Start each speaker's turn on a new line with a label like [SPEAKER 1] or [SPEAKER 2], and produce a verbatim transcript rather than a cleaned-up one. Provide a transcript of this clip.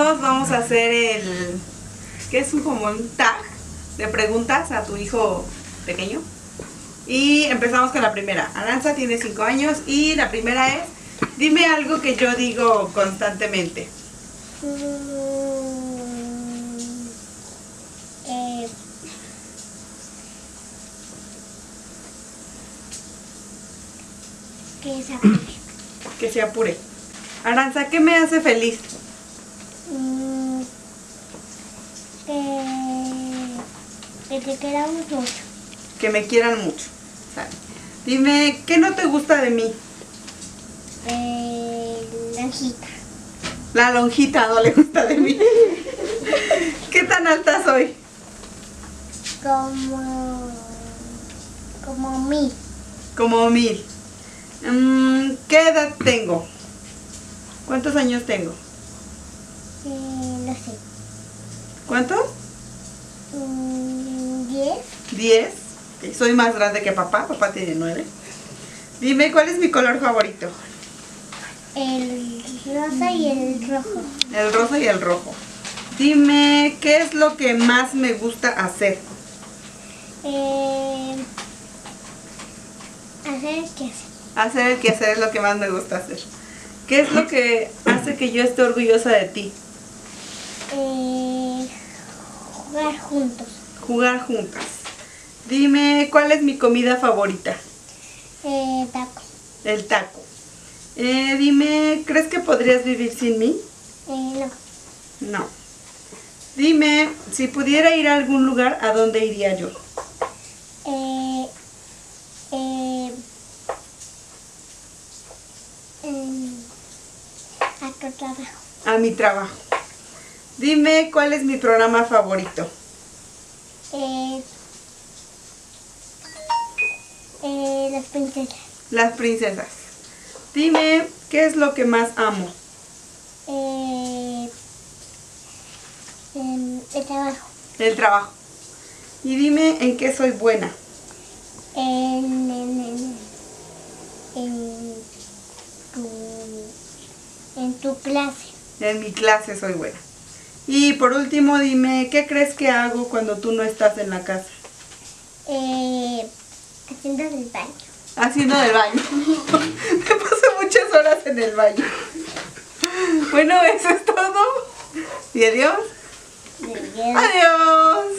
[SPEAKER 1] todos vamos a hacer el... que es un, como un tag de preguntas a tu hijo pequeño. Y empezamos con la primera. Aranza tiene cinco años y la primera es: dime algo que yo digo constantemente.
[SPEAKER 2] Mm, eh, que se apure.
[SPEAKER 1] Que se apure. Aranza, ¿qué me hace feliz?
[SPEAKER 2] Mm, que, que te queramos mucho.
[SPEAKER 1] Que me quieran mucho. Sale. Dime, ¿qué no te gusta de mí?
[SPEAKER 2] Eh, la hojita.
[SPEAKER 1] La lonjita no le gusta de mí. ¿Qué tan alta soy?
[SPEAKER 2] Como... como mí.
[SPEAKER 1] Como mil. Mm, ¿qué edad tengo? ¿Cuántos años tengo?
[SPEAKER 2] Eh, no sé.
[SPEAKER 1] ¿Cuántos?
[SPEAKER 2] Mm, diez.
[SPEAKER 1] Diez. Ok, soy más grande que papá. Papá tiene nueve. Dime, ¿cuál es mi color favorito?
[SPEAKER 2] El rosa y el rojo.
[SPEAKER 1] El rosa y el rojo. Dime, ¿qué es lo que más me gusta hacer?
[SPEAKER 2] Eh, hacer qué hacer.
[SPEAKER 1] Hacer el quehacer es lo que más me gusta hacer. ¿Qué es lo que hace que yo esté orgullosa de ti?
[SPEAKER 2] Eh, jugar juntos.
[SPEAKER 1] Jugar juntas. Dime, ¿cuál es mi comida favorita?
[SPEAKER 2] Eh, taco.
[SPEAKER 1] El taco. Eh, dime, ¿crees que podrías vivir sin mí?
[SPEAKER 2] Eh, no.
[SPEAKER 1] No. Dime, si pudiera ir a algún lugar, ¿a dónde iría yo?
[SPEAKER 2] Eh, eh, eh, a tu trabajo.
[SPEAKER 1] A mi trabajo. Dime, ¿cuál es mi programa favorito?
[SPEAKER 2] Eh, eh, las princesas.
[SPEAKER 1] Las princesas. Dime, ¿qué es lo que más amo?
[SPEAKER 2] Eh, em, el trabajo.
[SPEAKER 1] El trabajo. Y dime, ¿en qué soy buena?
[SPEAKER 2] En, en, en, en, tu, en tu clase.
[SPEAKER 1] En mi clase soy buena. Y por último, dime, ¿qué crees que hago cuando tú no estás en la casa?
[SPEAKER 2] Eh, haciendo el baño.
[SPEAKER 1] Haciendo del baño. Me paso muchas horas en el baño. Bueno, eso es todo. Y adiós.
[SPEAKER 2] Adiós.
[SPEAKER 1] Adiós.